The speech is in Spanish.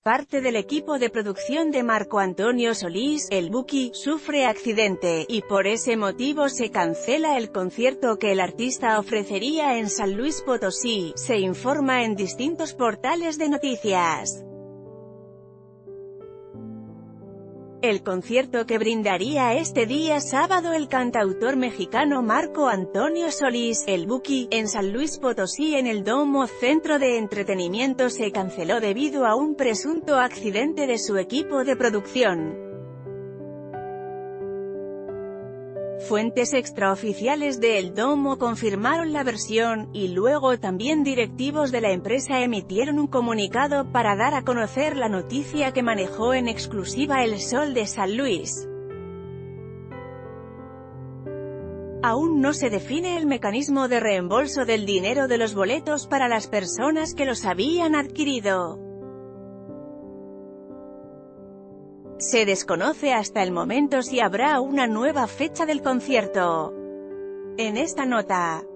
Parte del equipo de producción de Marco Antonio Solís, el Buki, sufre accidente, y por ese motivo se cancela el concierto que el artista ofrecería en San Luis Potosí, se informa en distintos portales de noticias. El concierto que brindaría este día sábado el cantautor mexicano Marco Antonio Solís, el Buki, en San Luis Potosí en el Domo Centro de Entretenimiento se canceló debido a un presunto accidente de su equipo de producción. Fuentes extraoficiales de El Domo confirmaron la versión, y luego también directivos de la empresa emitieron un comunicado para dar a conocer la noticia que manejó en exclusiva El Sol de San Luis. Aún no se define el mecanismo de reembolso del dinero de los boletos para las personas que los habían adquirido. Se desconoce hasta el momento si habrá una nueva fecha del concierto. En esta nota